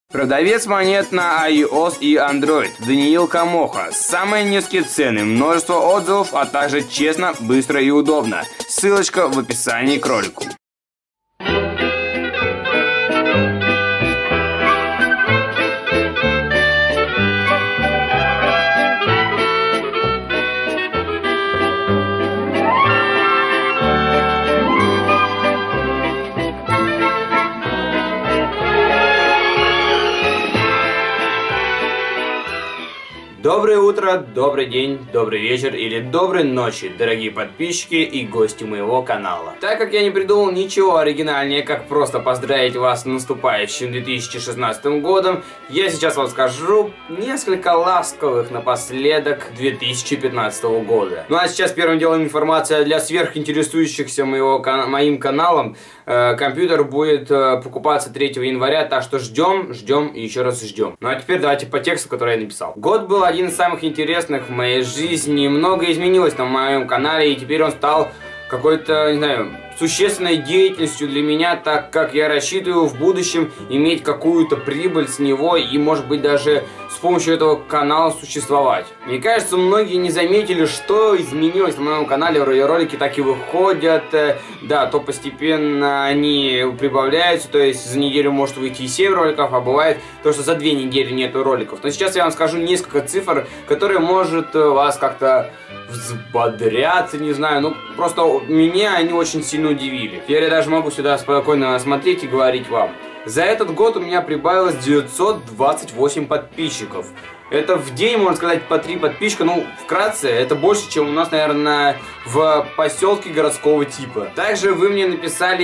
Продавец монет на iOS и Android Даниил Камоха. Самые низкие цены, множество отзывов, а также честно, быстро и удобно. Ссылочка в описании к ролику. Доброе утро, добрый день, добрый вечер или доброй ночи, дорогие подписчики и гости моего канала. Так как я не придумал ничего оригинальнее, как просто поздравить вас с наступающим 2016 годом, я сейчас вам скажу несколько ласковых напоследок 2015 года. Ну а сейчас первым делом информация для сверхинтересующихся моим каналом. Компьютер будет покупаться 3 января, так что ждем и еще раз ждем. Ну а теперь давайте по тексту, который я написал. Год был один из самых интересных в моей жизни. Много изменилось на моем канале, и теперь он стал какой-то, не знаю, существенной деятельностью для меня, так как я рассчитываю в будущем иметь какую-то прибыль с него и, может быть, даже с помощью этого канала существовать. Мне кажется, многие не заметили, что изменилось на моем канале. Ролики так и выходят, да, то постепенно они прибавляются, то есть за неделю может выйти и 7 роликов, а бывает то, что за 2 недели нету роликов. Но сейчас я вам скажу несколько цифр, которые, может, вас как-то взбодрятся, не знаю, ну просто меня они очень сильно удивили. Теперь я даже могу сюда спокойно смотреть и говорить вам. За этот год у меня прибавилось 928 подписчиков. Это в день, можно сказать, по 3 подписчика. Ну, вкратце, это больше, чем у нас, наверное, в поселке городского типа. Также вы мне написали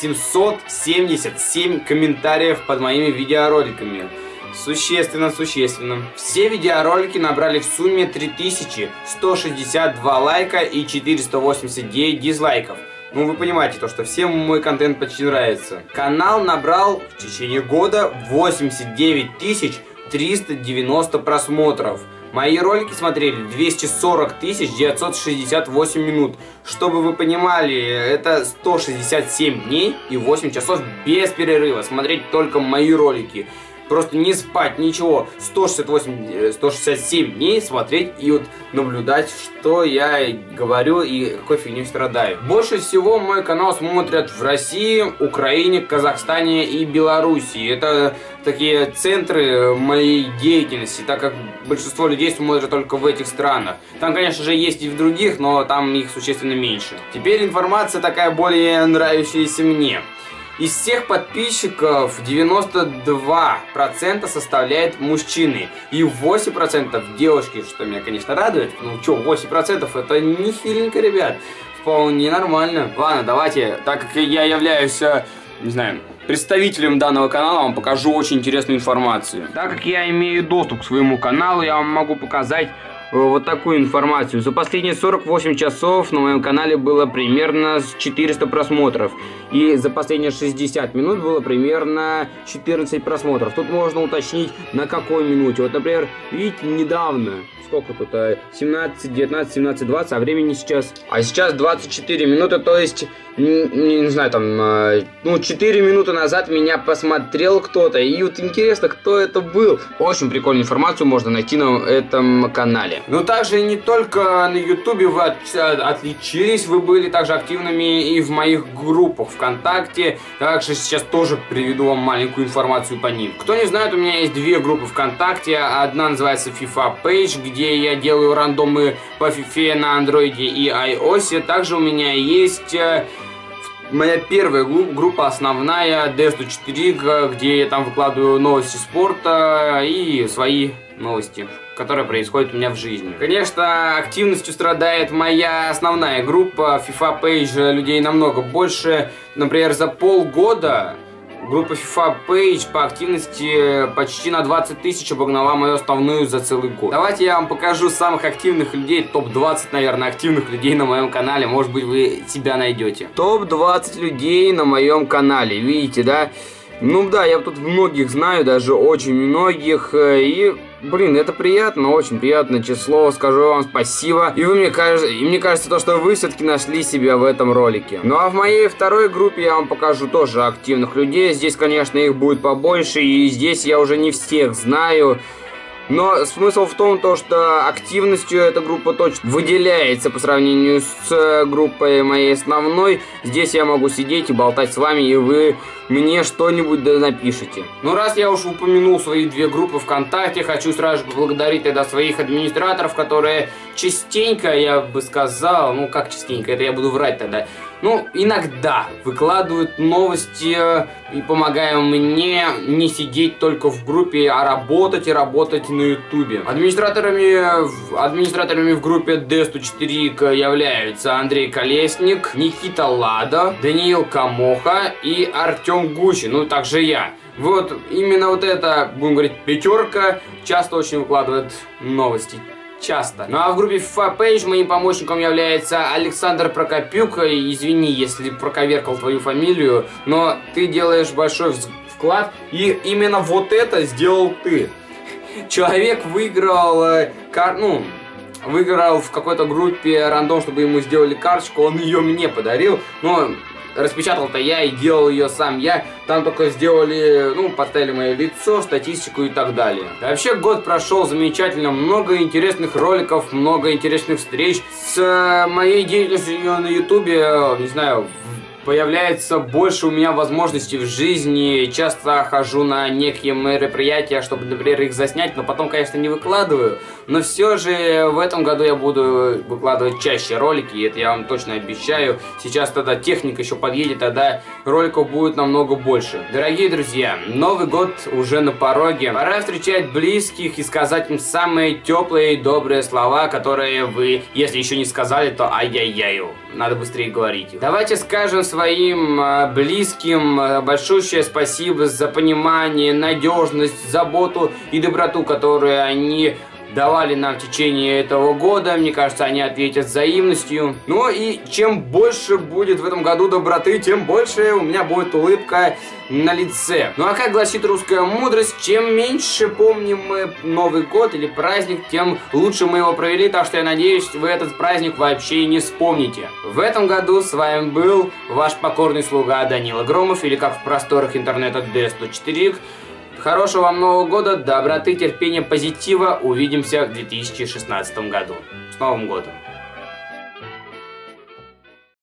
777 комментариев под моими видеороликами. Существенно. Все видеоролики набрали в сумме 3162 лайка и 489 дизлайков. Ну, вы понимаете, то, что всем мой контент почти нравится. Канал набрал в течение года 89 390 просмотров. Мои ролики смотрели 240 968 минут. Чтобы вы понимали, это 167 дней и 8 часов без перерыва смотреть только мои ролики. Просто не спать, ничего. 167 дней смотреть и вот наблюдать, что я говорю и какой фигней страдаю. Больше всего мой канал смотрят в России, Украине, Казахстане и Белоруссии. Это такие центры моей деятельности, так как большинство людей смотрят только в этих странах. Там, конечно же, есть и в других, но там их существенно меньше. Теперь информация такая более нравящаяся мне. Из всех подписчиков 92% составляет мужчины и 8% девушки, что меня, конечно, радует. Ну чё, 8% это нехиленько, ребят. Вполне нормально. Ладно, давайте, так как я являюсь, не знаю, представителем данного канала, вам покажу очень интересную информацию. Так как я имею доступ к своему каналу, я вам могу показать вот такую информацию. За последние 48 часов на моем канале было примерно 400 просмотров. И за последние 60 минут было примерно 14 просмотров. Тут можно уточнить, на какой минуте. Вот, например, видите, недавно, сколько тут, 17, 19, 17, 20, а времени сейчас... А сейчас 24 минуты, то есть, не знаю, там, ну, 4 минуты назад меня посмотрел кто-то. И вот интересно, кто это был. Очень прикольную информацию можно найти на этом канале. Но также не только на ютубе вы отличились, вы были также активными и в моих группах ВКонтакте. Также сейчас тоже приведу вам маленькую информацию по ним. Кто не знает, у меня есть 2 группы ВКонтакте. Одна называется FIFA Page, где я делаю рандомы по FIFA на Android и iOS. Также у меня есть моя первая группа, основная, DS4, где я там выкладываю новости спорта и свои новости, которые происходят у меня в жизни. Конечно, активностью страдает моя основная группа. FIFA Page людей намного больше. Например, за полгода группа FIFA Page по активности почти на 20 тысяч обогнала мою основную за целый год. Давайте я вам покажу самых активных людей, топ-20, наверное, активных людей на моем канале. Может быть, вы себя найдете. Топ-20 людей на моем канале. Видите, да? Ну да, я тут многих знаю, даже очень многих, и... Блин, это приятно, очень приятное число, скажу вам спасибо. И мне кажется, то, что вы все-таки нашли себя в этом ролике. Ну а в моей второй группе я вам покажу тоже активных людей. Здесь, конечно, их будет побольше, и здесь я уже не всех знаю. Но смысл в том, что активностью эта группа точно выделяется по сравнению с группой моей основной. Здесь я могу сидеть и болтать с вами, и вы мне что-нибудь напишите. Ну, раз я уж упомянул свои две группы ВКонтакте, хочу сразу же поблагодарить тогда своих администраторов, которые частенько, я бы сказал, ну как частенько, это я буду врать тогда, ну, иногда выкладывают новости и помогая мне не сидеть только в группе, а работать и работать на ютубе. Администраторами в группе D104 являются Андрей Колесник, Никита Лада, Даниил Камоха и Артем Гущин, ну также я. Вот именно вот это, будем говорить, пятерка часто очень выкладывает новости. Часто. Ну а в группе FIFA Page моим помощником является Александр Прокопюк. Извини, если проковеркал твою фамилию, но ты делаешь большой вклад, и именно вот это сделал ты. Человек выиграл выиграл в какой-то группе рандом, чтобы ему сделали карточку, он ее мне подарил, но распечатал-то я и делал ее сам я. Там только сделали, ну, поставили мое лицо, статистику и так далее. Вообще год прошел замечательно, много интересных роликов, много интересных встреч. С моей деятельностью на ютубе, не знаю, появляется больше у меня возможностей в жизни. Часто хожу на некие мероприятия, чтобы, например, их заснять, но потом, конечно, не выкладываю. Но все же в этом году я буду выкладывать чаще ролики, и это я вам точно обещаю. Сейчас тогда техника еще подъедет, тогда роликов будет намного больше. Дорогие друзья, Новый год уже на пороге. Пора встречать близких и сказать им самые теплые и добрые слова, которые вы, если еще не сказали, то ай-яй-яю. Надо быстрее говорить их. Давайте скажем своим близким большущее спасибо за понимание, надежность, заботу и доброту, которую они давали нам в течение этого года. Мне кажется, они ответят взаимностью. Ну и чем больше будет в этом году доброты, тем больше у меня будет улыбка на лице. Ну а как гласит русская мудрость, чем меньше помним мы Новый год или праздник, тем лучше мы его провели. Так что я надеюсь, вы этот праздник вообще и не вспомните. В этом году с вами был ваш покорный слуга Данила Громов, или как в просторах интернета D104. Хорошего вам Нового года, доброты, терпения, позитива. Увидимся в 2016 году. С Новым годом!